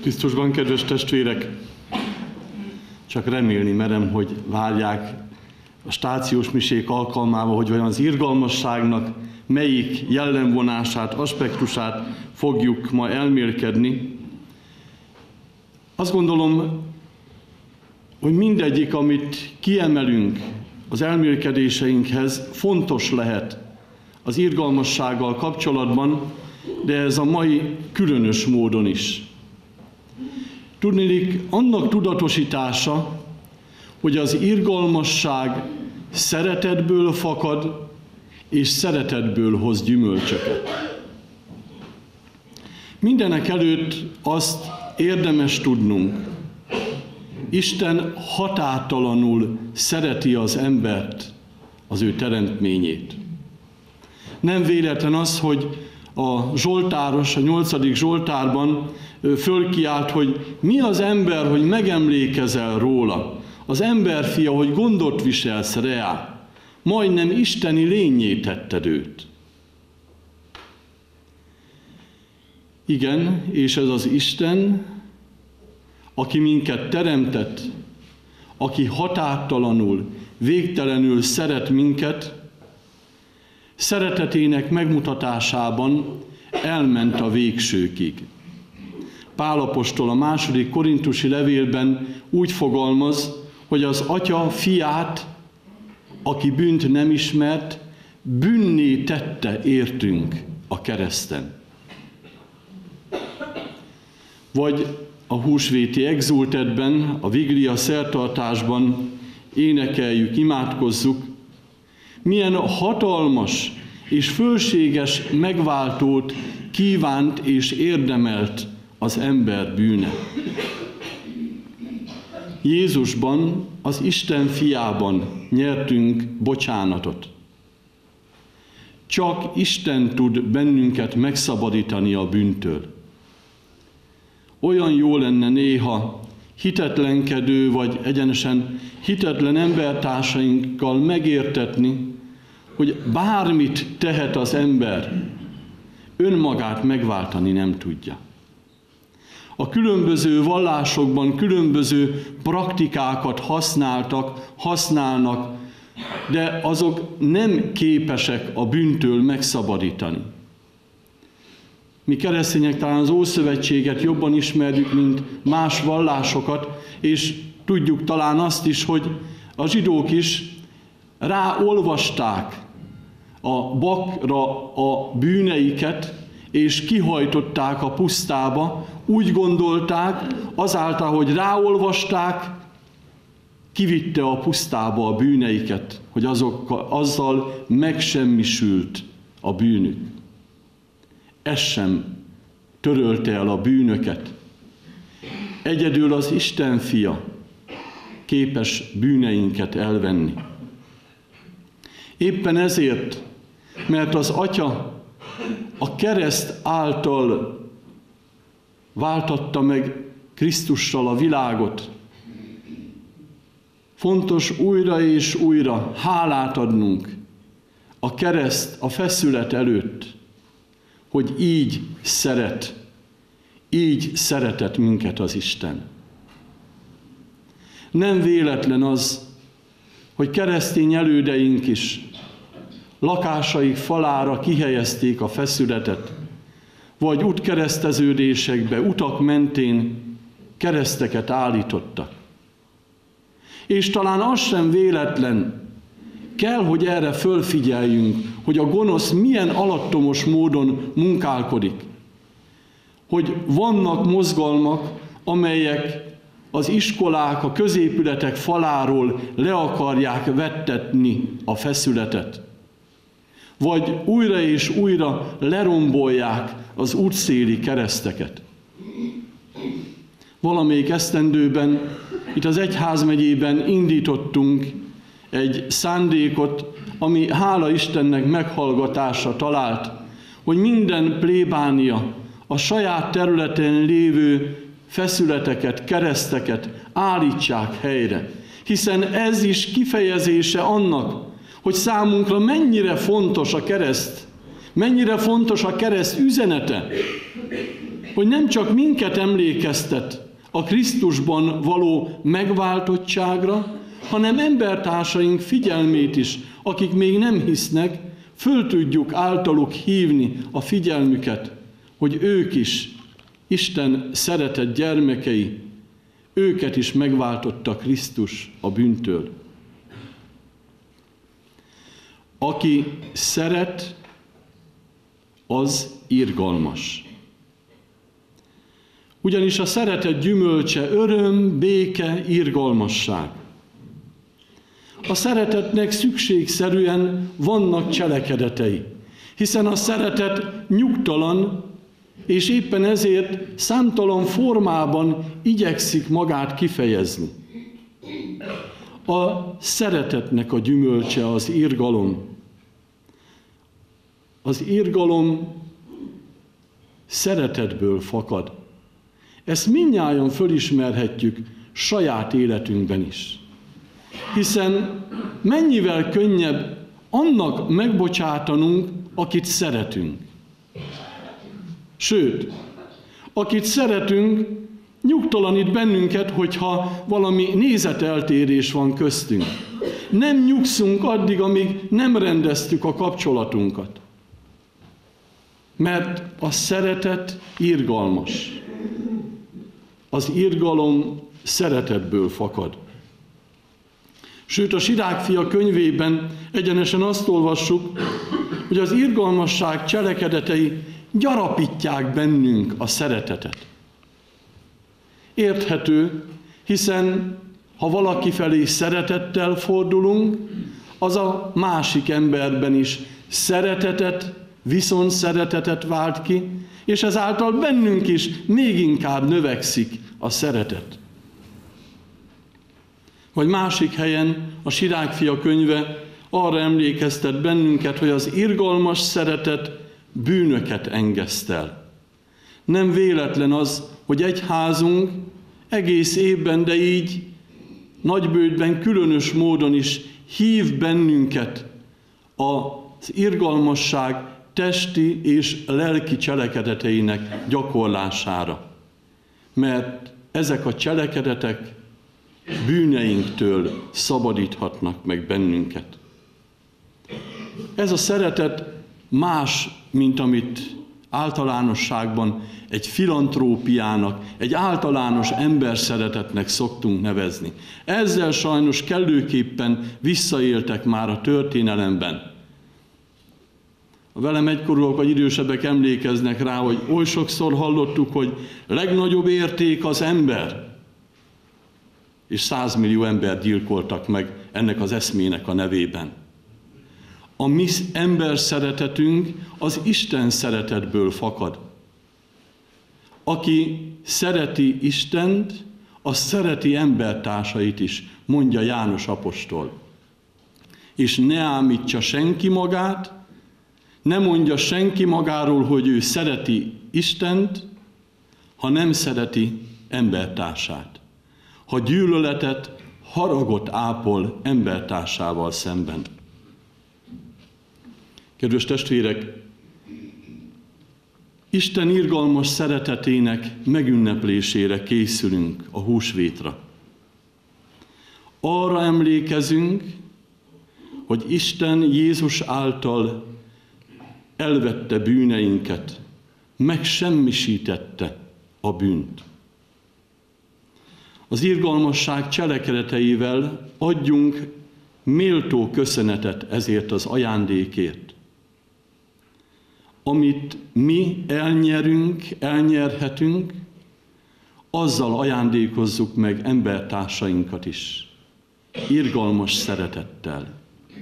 Krisztusban, kedves testvérek, csak remélni merem, hogy várják a stációs misék alkalmával, hogy vajon az irgalmasságnak melyik jellemvonását, aspektusát fogjuk ma elmélkedni. Azt gondolom, hogy mindegyik, amit kiemelünk az elmélkedéseinkhez, fontos lehet az irgalmassággal kapcsolatban, de ez a mai különös módon is. Tudniillik, annak tudatosítása, hogy az irgalmasság szeretetből fakad, és szeretetből hoz gyümölcsöket. Mindenek előtt azt érdemes tudnunk, Isten határtalanul szereti az embert, az ő teremtményét. Nem véletlen az, hogy a zsoltáros, a 8. Zsoltárban fölkiált, hogy mi az ember, hogy megemlékezel róla. Az emberfia, hogy gondot viselsz rá. Majdnem isteni lénnyé tetted őt. Igen, és ez az Isten, aki minket teremtett, aki határtalanul, végtelenül szeret minket, szeretetének megmutatásában elment a végsőkig. Pál apostol a 2. Korintusi levélben úgy fogalmaz, hogy az Atya fiát, aki bűnt nem ismert, bűnné tette értünk a kereszten. Vagy a húsvéti exultetben, a vigília szertartásban énekeljük, imádkozzuk, milyen hatalmas és fölséges megváltót kívánt és érdemelt az ember bűne. Jézusban, az Isten fiában nyertünk bocsánatot. Csak Isten tud bennünket megszabadítani a bűntől. Olyan jó lenne néha hitetlenkedő vagy egyenesen hitetlen embertársainkkal megértetni, hogy bármit tehet az ember, önmagát megváltani nem tudja. A különböző vallásokban különböző praktikákat használnak, de azok nem képesek a bűntől megszabadítani. Mi keresztények talán az Ószövetséget jobban ismerjük, mint más vallásokat, és tudjuk talán azt is, hogy a zsidók is ráolvasták a bakra a bűneiket, és kihajtották a pusztába, úgy gondolták, azáltal, hogy ráolvasták, kivitte a pusztába a bűneiket, hogy azzal megsemmisült a bűnük. Ez sem törölte el a bűnöket. Egyedül az Isten fia képes bűneinket elvenni. Éppen ezért, mert az Atya a kereszt által váltatta meg Krisztussal a világot, fontos újra és újra hálát adnunk a kereszt, a feszület előtt, hogy így szeretett minket az Isten. Nem véletlen az, hogy keresztény elődeink is lakásaik falára kihelyezték a feszületet, vagy útkereszteződésekbe, utak mentén kereszteket állítottak. És talán az sem véletlen, kell, hogy erre fölfigyeljünk, hogy a gonosz milyen alattomos módon munkálkodik. Hogy vannak mozgalmak, amelyek az iskolák, a középületek faláról le akarják vettetni a feszületet. Vagy újra és újra lerombolják az útszéli kereszteket. Valamelyik esztendőben, itt az egyházmegyében indítottunk egy szándékot, ami hála Istennek meghallgatásra talált, hogy minden plébánia a saját területen lévő feszületeket, kereszteket állítsák helyre. Hiszen ez is kifejezése annak, hogy számunkra mennyire fontos a kereszt, mennyire fontos a kereszt üzenete. hogy nem csak minket emlékeztet a Krisztusban való megváltottságra, hanem embertársaink figyelmét is, akik még nem hisznek, föl tudjuk általuk hívni a figyelmüket, hogy ők is Isten szeretett gyermekei, őket is megváltotta Krisztus a bűntől. Aki szeret, az irgalmas. Ugyanis a szeretet gyümölcse öröm, béke, irgalmasság. A szeretetnek szükségszerűen vannak cselekedetei, hiszen a szeretet nyugtalan, és éppen ezért számtalan formában igyekszik magát kifejezni. A szeretetnek a gyümölcse az irgalom. Az irgalom szeretetből fakad. Ezt mindnyájan fölismerhetjük saját életünkben is. Hiszen mennyivel könnyebb annak megbocsátanunk, akit szeretünk. Sőt, akit szeretünk, nyugtalanít bennünket, hogyha valami nézeteltérés van köztünk. Nem nyugszunk addig, amíg nem rendeztük a kapcsolatunkat. Mert a szeretet irgalmas. Az irgalom szeretetből fakad. Sőt, a Sirákfia könyvében egyenesen azt olvassuk, hogy az irgalmasság cselekedetei gyarapítják bennünk a szeretetet. Érthető, hiszen ha valaki felé szeretettel fordulunk, az a másik emberben is szeretetet, viszont szeretetet vált ki, és ezáltal bennünk is még inkább növekszik a szeretet. Vagy másik helyen a Sirákfia könyve arra emlékeztet bennünket, hogy az irgalmas szeretet bűnöket engesztel. Nem véletlen az, hogy egy házunk egész évben, de így nagybőjtben különös módon is hív bennünket az irgalmasság testi és lelki cselekedeteinek gyakorlására. Mert ezek a cselekedetek bűneinktől szabadíthatnak meg bennünket. Ez a szeretet más, mint amit általánosságban egy filantrópiának, egy általános emberszeretetnek szoktunk nevezni. Ezzel sajnos kellőképpen visszaéltek már a történelemben. A velem egykorúak vagy idősebbek emlékeznek rá, hogy oly sokszor hallottuk, hogy legnagyobb érték az ember, és 100 millió embert gyilkoltak meg ennek az eszmének a nevében. A mi ember szeretetünk az Isten szeretetből fakad. Aki szereti Istent, az szereti embertársait is, mondja János apostol. És ne ámítsa senki magát, ne mondja senki magáról, hogy ő szereti Istent, ha nem szereti embertársát. Ha gyűlöletet, haragot ápol embertársával szemben. Kedves testvérek, Isten irgalmas szeretetének megünneplésére készülünk a húsvétra. Arra emlékezünk, hogy Isten Jézus által elvette bűneinket, megsemmisítette a bűnt. Az irgalmasság cselekedeteivel adjunk méltó köszönetet ezért az ajándékért. Amit mi elnyerünk, elnyerhetünk, azzal ajándékozzuk meg embertársainkat is, irgalmas szeretettel.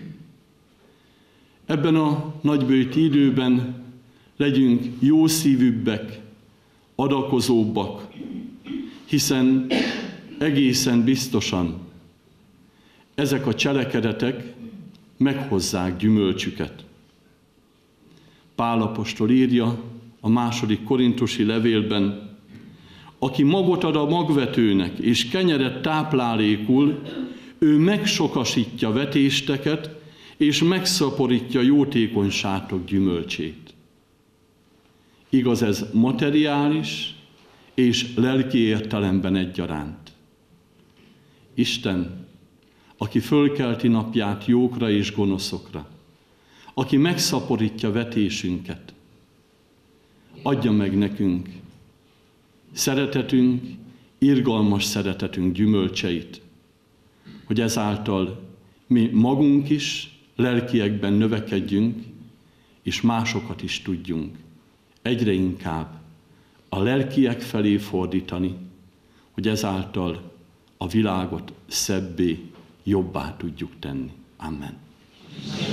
Ebben a nagybőjti időben legyünk jószívűbbek, adakozóbbak, hiszen egészen biztosan ezek a cselekedetek meghozzák gyümölcsüket. Pál apostol írja a 2. Korintusi levélben, aki magot ad a magvetőnek és kenyeret táplálékul, ő megsokasítja vetésteket, és megszaporítja jótékonysátok gyümölcsét. Igaz, ez materiális és lelki értelemben egyaránt. Isten, aki fölkelti napját jókra és gonoszokra, aki megszaporítja vetésünket, adja meg nekünk szeretetünk, irgalmas szeretetünk gyümölcseit, hogy ezáltal mi magunk is lelkiekben növekedjünk, és másokat is tudjunk egyre inkább a lelkiek felé fordítani, hogy ezáltal a világot szebbé, jobbá tudjuk tenni. Amen.